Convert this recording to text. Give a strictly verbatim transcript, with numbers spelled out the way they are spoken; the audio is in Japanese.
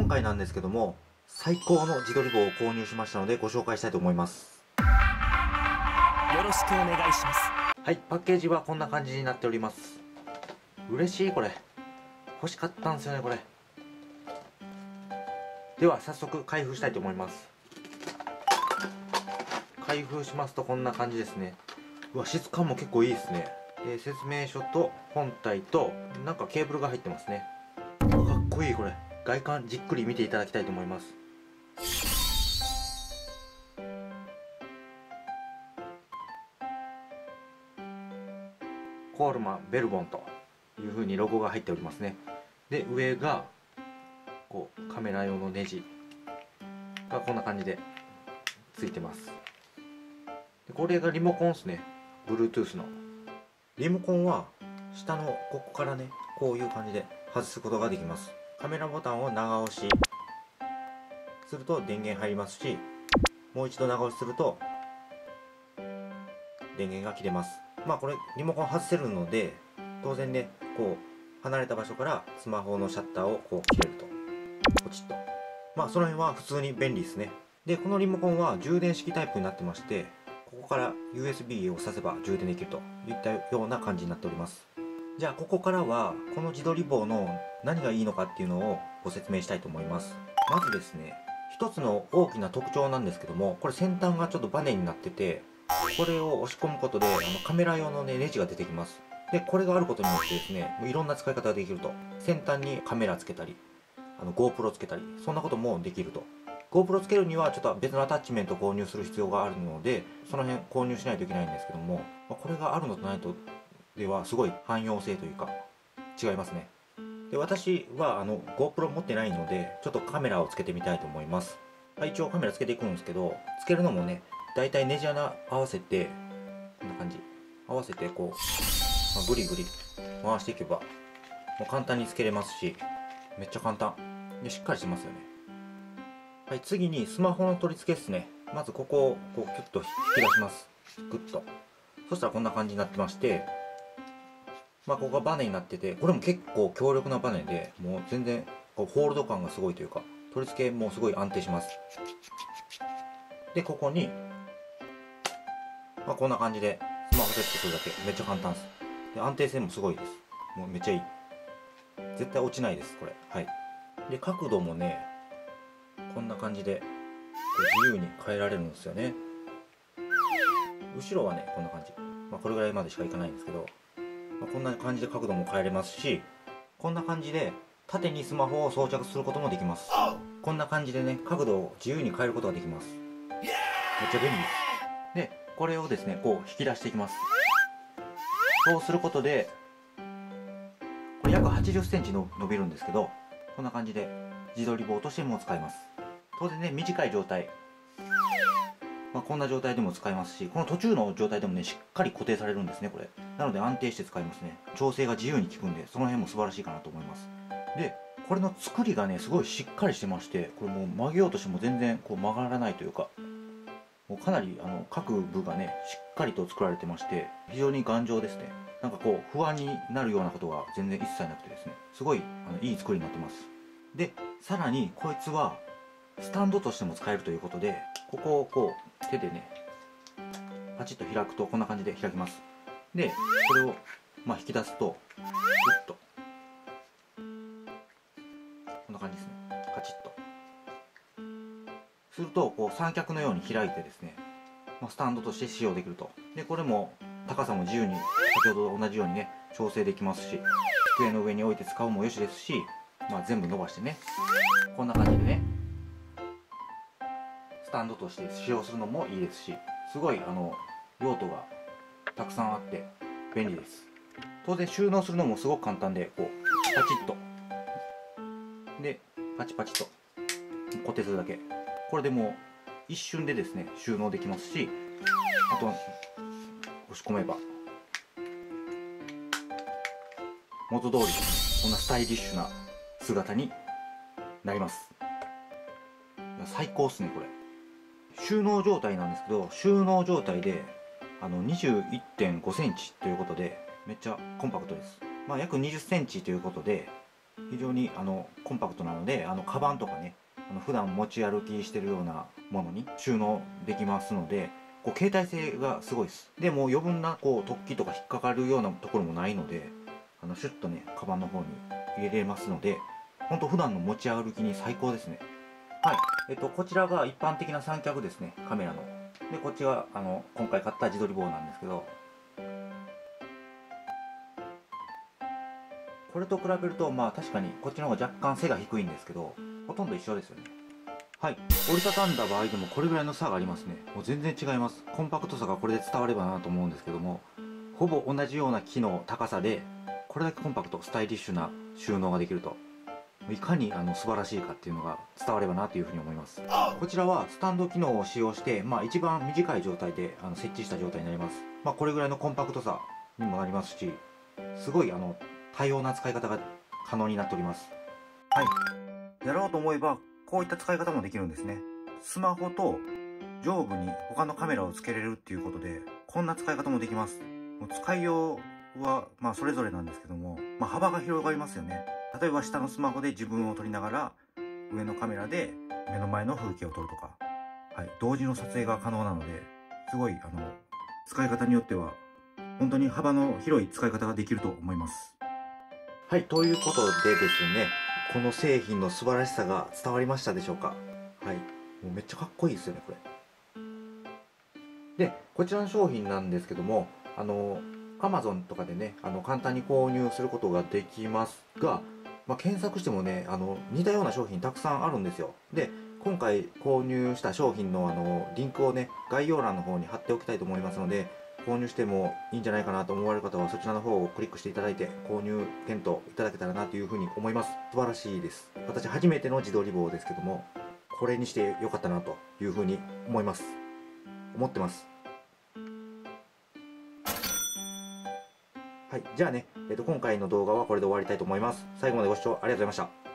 今回なんですけども、最高の自撮り棒を購入しましたのでご紹介したいと思います。 よろしくお願いします。 はい、パッケージはこんな感じになっております。嬉しい。これ欲しかったんですよね。これでは早速開封したいと思います。開封しますとこんな感じですね。うわ、質感も結構いいですね。で、説明書と本体となんかケーブルが入ってますね。うわ、かっこいい。これ外観じっくり見ていただきたいと思います。コールマンベルボンという風にロゴが入っておりますね。で、上がこうカメラ用のネジがこんな感じでついてます。で、これがリモコンですね。 Bluetooth のリモコンは下のここからね、こういう感じで外すことができます。カメラボタンを長押しすると電源入りますし、もう一度長押しすると電源が切れます。まあこれリモコン外せるので、当然ね、こう離れた場所からスマホのシャッターをこう切れると、ポチッと、まあその辺は普通に便利ですね。で、このリモコンは充電式タイプになってまして、ここから ユーエスビー を挿せば充電できるといったような感じになっております。じゃあここからはこの自撮り棒の何がいいのかっていうのをご説明したいと思います。まずですね、一つの大きな特徴なんですけども、これ先端がちょっとバネになってて、これを押し込むことであのカメラ用の、ね、ネジが出てきます。で、これがあることによってですね、もういろんな使い方ができると。先端にカメラつけたり、あの GoPro つけたり、そんなこともできると。GoPro つけるにはちょっと別のアタッチメントを購入する必要があるので、その辺購入しないといけないんですけども、まあ、これがあるのとないとではすごい汎用性というか違いますね。で、私はあの GoPro 持ってないので、ちょっとカメラをつけてみたいと思います。まあ、一応カメラつけていくんですけど、つけるのもね、だいたいネジ穴合わせてこんな感じ合わせてこう、まあ、グリグリ回していけばもう簡単につけれますし、めっちゃ簡単でしっかりしてますよね。はい、次にスマホの取り付けですね。まずここをこうキュッと引き出します。グッと。そしたらこんな感じになってまして、まあここがバネになってて、これも結構強力なバネで、もう全然こうホールド感がすごいというか、取り付けもすごい安定します。で、ここにまあこんな感じでスマホセットするだけ。めっちゃ簡単です。で、安定性もすごいです。もうめっちゃいい。絶対落ちないです、これ。はい。で、角度もね、こんな感じで自由に変えられるんですよね。後ろはね、こんな感じ。まあこれぐらいまでしかいかないんですけど、まあ、こんな感じで角度も変えれますし、こんな感じで縦にスマホを装着することもできます。こんな感じでね、角度を自由に変えることができます。めっちゃ便利です。で、これをですね、こう引き出していきます。そうすることで、これ約はちじゅっセンチの伸びるんですけど、こんな感じで自撮り棒としても使えます。当然ね、短い状態、まあ、こんな状態でも使えますし、この途中の状態でもね、しっかり固定されるんですね、これ。なので安定して使えますね。調整が自由に効くんで、その辺も素晴らしいかなと思います。で、これの作りがね、すごいしっかりしてまして、これもう曲げようとしても全然こう曲がらないというか、もうかなりあの各部がね、しっかりと作られてまして、非常に頑丈ですね。なんかこう不安になるようなことが全然一切なくてですね、すごいあのいい作りになってます。で、さらにこいつはスタンドとしても使えるということで、ここをこう手でねパチッと開くとこんな感じで開きます。で、これをまあ引き出すとグッとこんな感じですね。カチッとするとこう三脚のように開いてですね、まあ、スタンドとして使用できると。で、これも高さも自由に先ほどと同じようにね調整できますし、机の上に置いて使うもよしですし、まあ、全部伸ばしてね、こんな感じでねスタンドとして使用するのもいいですし、すごいあの用途がたくさんあって便利です。当然収納するのもすごく簡単で、こうパチッとでパチパチと固定するだけ。これでもう一瞬でですね収納できますし、あと押し込めば元通りこんなスタイリッシュな姿になります。最高っすねこれ。収納状態なんですけど、収納状態であの にじゅういってんごセンチということでめっちゃコンパクトです。まあ約にじゅっセンチということで非常にあのコンパクトなので、あのカバンとかね、あの普段持ち歩きしてるようなものに収納できますので、こう携帯性がすごいです。でもう余分なこう突起とか引っかかるようなところもないので、あのシュッとねカバンの方に入れれますので、ほんと普段の持ち歩きに最高ですね。はい、えっとこちらが一般的な三脚ですね、カメラの。でこっちがあの今回買った自撮り棒なんですけど、これと比べるとまあ確かにこっちの方が若干背が低いんですけど、ほとんど一緒ですよね。はい、折りたたんだ場合でもこれぐらいの差がありますね。もう全然違います。コンパクトさがこれで伝わればなと思うんですけども、ほぼ同じような機能高さでこれだけコンパクトスタイリッシュな収納ができると、いかにあの素晴らしいかっていうのが伝わればなというふうに思います。こちらはスタンド機能を使用して、まあ、一番短い状態であの設置した状態になります。まあ、これぐらいのコンパクトさにもなりますし、すごいあの多様な使い方が可能になっております。はい、やろうと思えばこういった使い方もできるんですね。スマホと上部に他のカメラをつけれるっていうことで、こんな使い方もできます。もう使いようはまあそれぞれなんですけども、まあ、幅が広がりますよね。例えば下のスマホで自分を撮りながら上のカメラで目の前の風景を撮るとか、はい、同時の撮影が可能なので、すごいあの使い方によっては本当に幅の広い使い方ができると思います。はい、ということでですね、この製品の素晴らしさが伝わりましたでしょうか。はい、もうめっちゃかっこいいですよね、これ。で、こちらの商品なんですけども、あの Amazon とかでね、あの簡単に購入することができますが、まあ、検索してもね、あの似たような商品たくさんあるんですよ。で、今回購入した商品のあのリンクをね、概要欄の方に貼っておきたいと思いますので、購入してもいいんじゃないかなと思われる方はそちらの方をクリックしていただいて購入検討いただけたらなというふうに思います。素晴らしいです。私初めての自撮り棒ですけども、これにしてよかったなというふうに思います思ってます。はい、じゃあね、えーと今回の動画はこれで終わりたいと思います。最後までご視聴ありがとうございました。